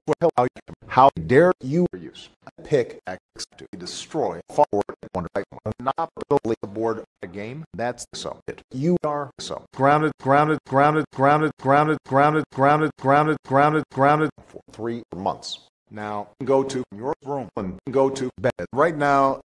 How dare you use a pickaxe to destroy forward one Monopoly board game? That's so. You are so grounded for 3 months. Now go to your room and go to bed. Right now,